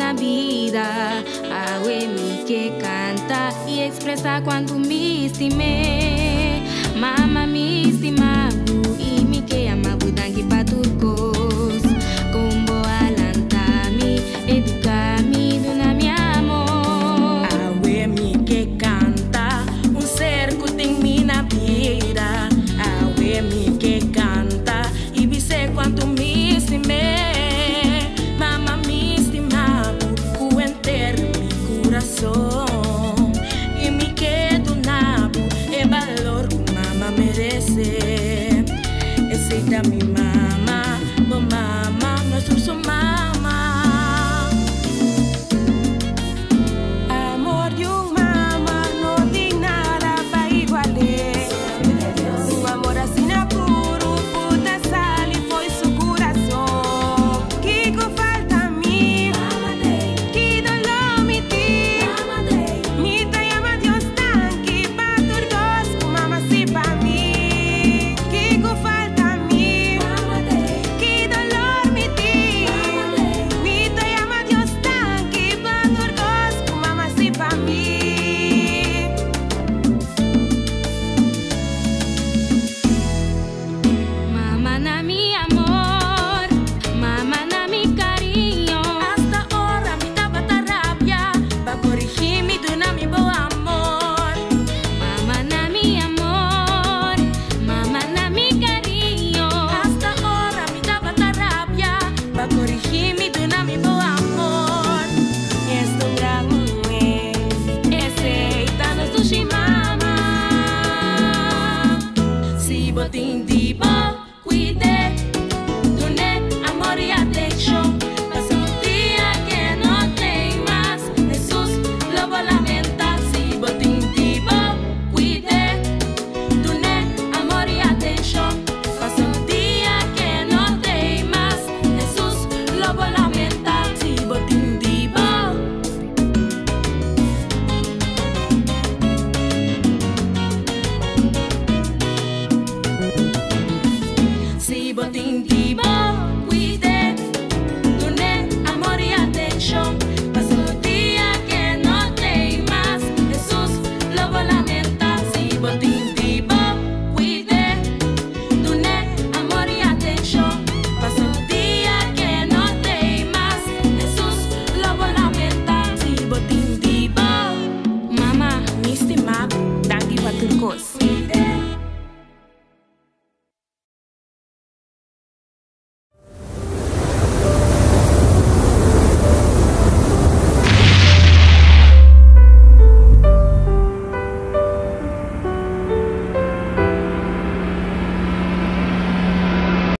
na vida. Awe mi que canta y expresa cuando me estime. Mama mi estima y mi que ama budangi paturcos. Combo alanta mi, educa mi, duna mi amor. Awe mi que canta, un ser que tem mi na vida. Awe mi que canta y dice cuánto me estimé. Mama mi estimado, cu entero mi corazón. Y mi que donabo, el valor que mama merece. Esa mi mama, oh mama, nuestro su mama. Amor de un mama, no di nada pa' igualar. Tu amor assim na puro, puta sal e foi su coração. Que falta a mim, que dolor me ti. Me te llama Dios tanque, pa' turcos, com mama si pa' mim. Que falta a mim, que dolor me ti. Me te llama Dios tanque, pa' turcos, com mama si pa' mim. Mama na mi amor, mama na mi cariño. Hasta ahora me daba rabia, pa' corregirme de una mi buen amor. Mama na mi amor, mama na mi cariño. Hasta ahora me daba rabia, pa' corregirme de una mi buen amor. Es un gran mujer, ese no sushi mama. Si botín divo, cuide, doné amor y atención. Pasa un día que no tem más, Jesús lo lamenta. Si botín divo, cuide, doné amor y atención. Pasa un día que no tem más, Jesús lo lamenta. Si botín divo. Si botín divo, cuide, doné amor y atención. Pasa un día que no tem más, Jesús lo lamenta. Si botín divo, cuide, doné amor y atención. Pasa un día que no tem más, Jesús lo lamenta. Si botín divo, Mama, mi estimado, dangue paturcos.